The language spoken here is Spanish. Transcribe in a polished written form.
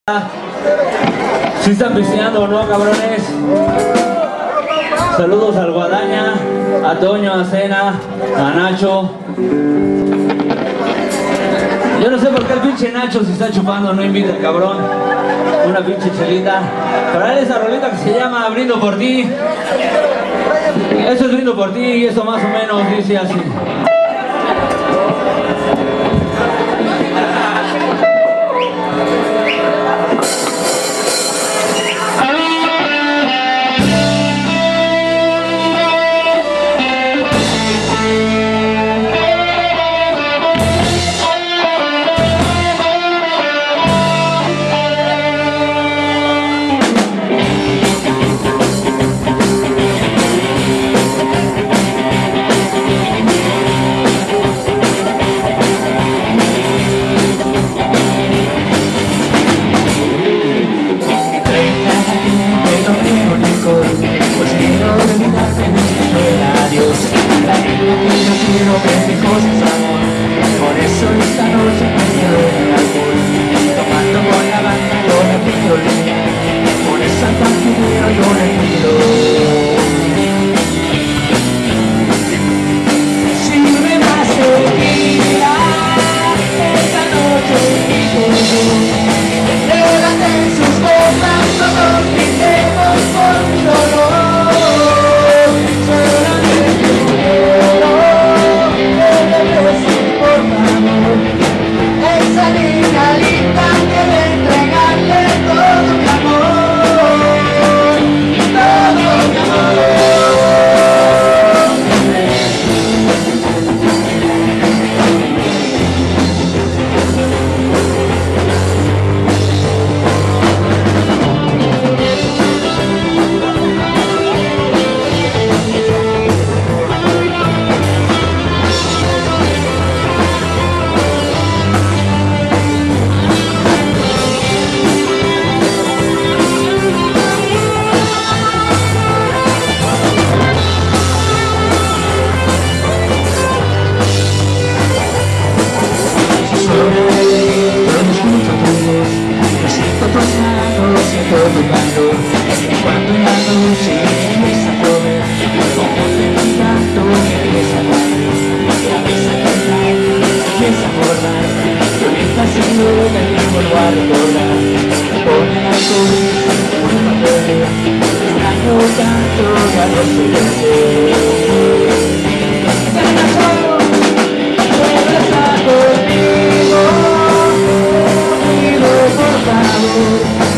¿Sí están pisteando o no, cabrones? Saludos al Guadaña, a Toño, a Cena, a Nacho. Yo no sé por qué el pinche Nacho, si está chupando, no invita al cabrón una pinche chelita. Para él esa rolita que se llama Brindo por ti. Eso es Brindo por ti y eso más o menos dice así. Por favor.